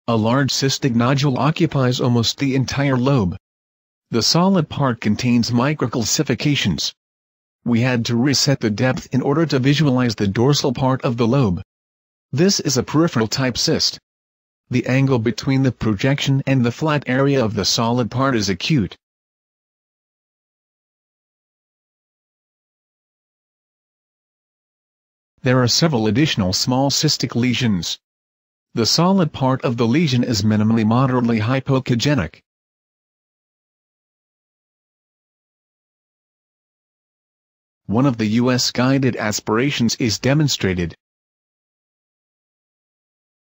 A large cystic nodule occupies almost the entire lobe. The solid part contains microcalcifications. We had to reset the depth in order to visualize the dorsal part of the lobe. This is a peripheral type cyst. The angle between the projection and the flat area of the solid part is acute. There are several additional small cystic lesions. The solid part of the lesion is minimally moderately hypoechogenic. One of the U.S. guided aspirations is demonstrated.